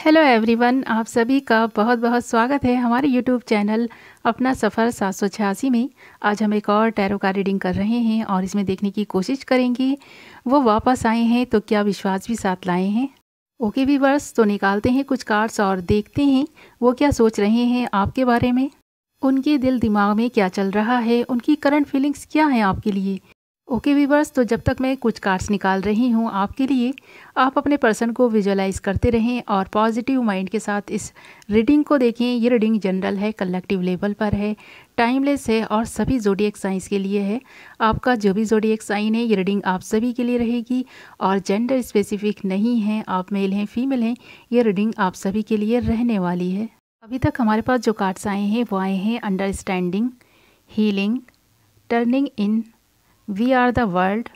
Hello everyone, आप सभी का बहुत बहुत स्वागत है हमारे यूट्यूब चैनल अपना सफ़र 786 में। आज हम एक और टैरो का रीडिंग कर रहे हैं और इसमें देखने की कोशिश करेंगे वो वापस आए हैं तो क्या विश्वास भी साथ लाए हैं। ओके व्यूअर्स, तो निकालते हैं कुछ कार्ड्स और देखते हैं वो क्या सोच रहे हैं आपके बारे में, उनके दिल दिमाग में क्या चल रहा है, उनकी करंट फीलिंग्स क्या हैं आपके लिए। ओके व्यूअर्स, तो जब तक मैं कुछ कार्ड्स निकाल रही हूँ आपके लिए, आप अपने पर्सन को विजुअलाइज करते रहें और पॉजिटिव माइंड के साथ इस रीडिंग को देखें। ये रीडिंग जनरल है, कलेक्टिव लेवल पर है, टाइमलेस है और सभी ज़ोडिएक साइंस के लिए है। आपका जो भी ज़ोडिएक साइन है ये रीडिंग आप सभी के लिए रहेगी और जेंडर स्पेसिफिक नहीं है, आप मेल हैं फीमेल हैं, ये रीडिंग आप सभी के लिए रहने वाली है। अभी तक हमारे पास जो कार्ड्स आए हैं वो आए हैं understanding, healing, turning in, we are the world,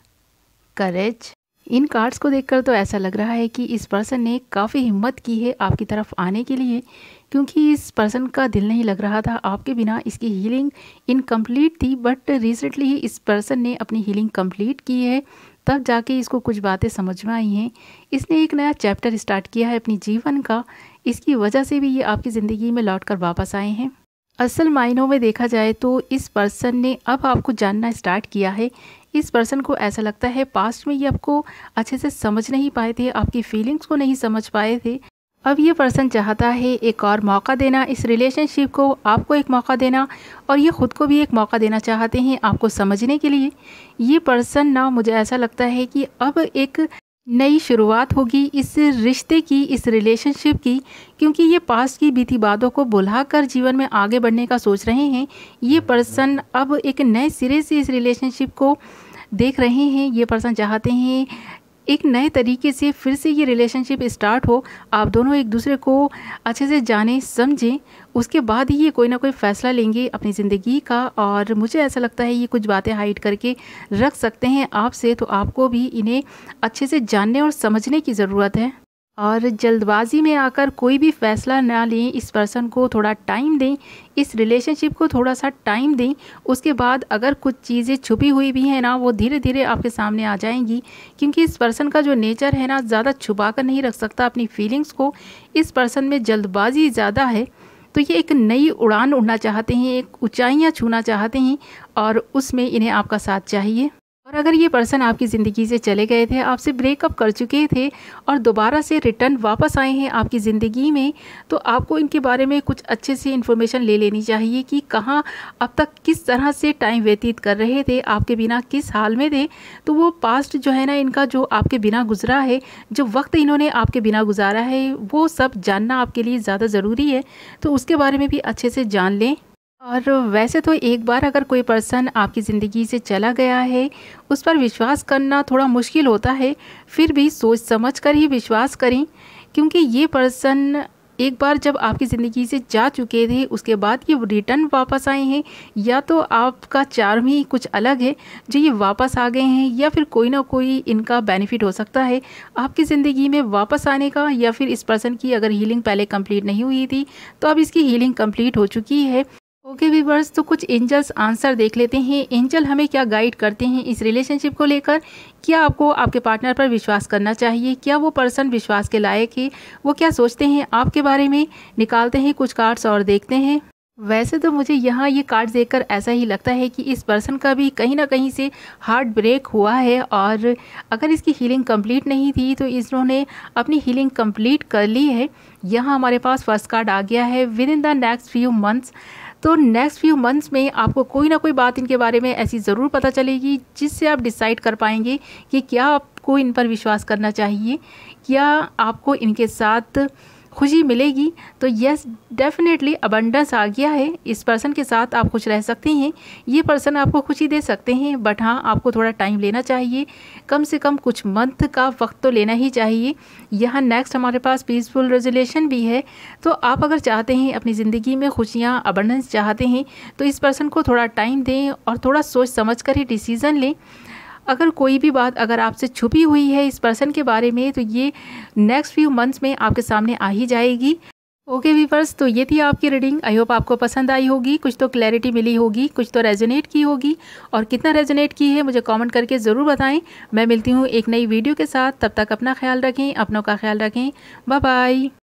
courage. इन कार्ड्स को देखकर तो ऐसा लग रहा है कि इस पर्सन ने काफ़ी हिम्मत की है आपकी तरफ आने के लिए, क्योंकि इस पर्सन का दिल नहीं लग रहा था आपके बिना। इसकी हीलिंग इनकम्प्लीट थी, बट रिसेंटली ही इस पर्सन ने अपनी हीलिंग कंप्लीट की है, तब जाके इसको कुछ बातें समझ में आई हैं। इसने एक नया चैप्टर स्टार्ट किया है अपनी जीवन का, इसकी वजह से भी ये आपकी ज़िंदगी में लौट कर वापस आए हैं। असल मायनों में देखा जाए तो इस पर्सन ने अब आपको जानना स्टार्ट किया है। इस पर्सन को ऐसा लगता है पास्ट में ये आपको अच्छे से समझ नहीं पाए थे, आपकी फीलिंग्स को नहीं समझ पाए थे। अब ये पर्सन चाहता है एक और मौका देना इस रिलेशनशिप को, आपको एक मौका देना और ये ख़ुद को भी एक मौका देना चाहते हैं आपको समझने के लिए। ये पर्सन ना, मुझे ऐसा लगता है कि अब एक नई शुरुआत होगी इस रिश्ते की, इस रिलेशनशिप की, क्योंकि ये पास्ट की बीती बातों को भुलाकर जीवन में आगे बढ़ने का सोच रहे हैं। ये पर्सन अब एक नए सिरे से इस रिलेशनशिप को देख रहे हैं। ये पर्सन चाहते हैं एक नए तरीके से फिर से ये रिलेशनशिप स्टार्ट हो, आप दोनों एक दूसरे को अच्छे से जानें समझें, उसके बाद ही ये कोई ना कोई फ़ैसला लेंगे अपनी ज़िंदगी का। और मुझे ऐसा लगता है ये कुछ बातें हाइड करके रख सकते हैं आपसे, तो आपको भी इन्हें अच्छे से जानने और समझने की ज़रूरत है। और जल्दबाजी में आकर कोई भी फ़ैसला ना लें, इस पर्सन को थोड़ा टाइम दें, इस रिलेशनशिप को थोड़ा सा टाइम दें। उसके बाद अगर कुछ चीज़ें छुपी हुई भी हैं ना, वो धीरे धीरे आपके सामने आ जाएंगी, क्योंकि इस पर्सन का जो नेचर है ना, ज़्यादा छुपा कर नहीं रख सकता अपनी फीलिंग्स को। इस पर्सन में जल्दबाजी ज़्यादा है, तो ये एक नई उड़ान उड़ना चाहते हैं, एक ऊंचाइयां छूना चाहते हैं और उसमें इन्हें आपका साथ चाहिए। और अगर ये पर्सन आपकी ज़िंदगी से चले गए थे, आपसे ब्रेकअप कर चुके थे और दोबारा से रिटर्न वापस आए हैं आपकी ज़िंदगी में, तो आपको इनके बारे में कुछ अच्छे से इन्फॉर्मेशन ले लेनी चाहिए कि कहाँ अब तक किस तरह से टाइम व्यतीत कर रहे थे, आपके बिना किस हाल में थे। तो वो पास्ट जो है ना इनका, जो आपके बिना गुजरा है, जो वक्त इन्होंने आपके बिना गुजारा है, वो सब जानना आपके लिए ज़्यादा ज़रूरी है, तो उसके बारे में भी अच्छे से जान लें। और वैसे तो एक बार अगर कोई पर्सन आपकी ज़िंदगी से चला गया है, उस पर विश्वास करना थोड़ा मुश्किल होता है, फिर भी सोच समझ कर ही विश्वास करें, क्योंकि ये पर्सन एक बार जब आपकी ज़िंदगी से जा चुके थे, उसके बाद ये रिटर्न वापस आए हैं। या तो आपका चार्म ही कुछ अलग है जो ये वापस आ गए हैं, या फिर कोई ना कोई इनका बेनिफिट हो सकता है आपकी ज़िंदगी में वापस आने का। या फिर इस पर्सन की अगर हीलिंग पहले कंप्लीट नहीं हुई थी तो अब इसकी हीलिंग कंप्लीट हो चुकी है। ओके व्यूअर्स, तो कुछ एंजल्स आंसर देख लेते हैं। एंजल हमें क्या गाइड करते हैं इस रिलेशनशिप को लेकर। क्या आपको आपके पार्टनर पर विश्वास करना चाहिए? क्या वो पर्सन विश्वास के लायक है? वो क्या सोचते हैं आपके बारे में? निकालते हैं कुछ कार्ड्स और देखते हैं। वैसे तो मुझे यहाँ ये कार्ड देखकर ऐसा ही लगता है कि इस पर्सन का भी कहीं ना कहीं से हार्ट ब्रेक हुआ है, और अगर इसकी हीलिंग कंप्लीट नहीं थी तो इन्होंने अपनी हीलिंग कंप्लीट कर ली है। यहाँ हमारे पास फर्स्ट कार्ड आ गया है, within the next few months. तो नेक्स्ट फ्यू मंथ्स में आपको कोई ना कोई बात इनके बारे में ऐसी ज़रूर पता चलेगी जिससे आप डिसाइड कर पाएंगे कि क्या आपको इन पर विश्वास करना चाहिए, क्या आपको इनके साथ खुशी मिलेगी। तो यस, डेफिनेटली अबंडेंस आ गया है, इस पर्सन के साथ आप खुश रह सकते हैं, ये पर्सन आपको खुशी दे सकते हैं। बट हाँ, आपको थोड़ा टाइम लेना चाहिए, कम से कम कुछ मंथ का वक्त तो लेना ही चाहिए। यहाँ नेक्स्ट हमारे पास पीसफुल रेजोल्यूशन भी है। तो आप अगर चाहते हैं अपनी ज़िंदगी में खुशियाँ, अबंडेंस चाहते हैं, तो इस पर्सन को थोड़ा टाइम दें और थोड़ा सोच समझ कर ही डिसीज़न लें। अगर कोई भी बात अगर आपसे छुपी हुई है इस पर्सन के बारे में, तो ये नेक्स्ट फ्यू मंथ्स में आपके सामने आ ही जाएगी। ओके व्यूअर्स, तो ये थी आपकी रीडिंग। आई होप आपको पसंद आई होगी, कुछ तो क्लैरिटी मिली होगी, कुछ तो रेजोनेट की होगी, और कितना रेजोनेट की है मुझे कमेंट करके ज़रूर बताएं। मैं मिलती हूँ एक नई वीडियो के साथ, तब तक अपना ख्याल रखें, अपनों का ख्याल रखें। Bye bye.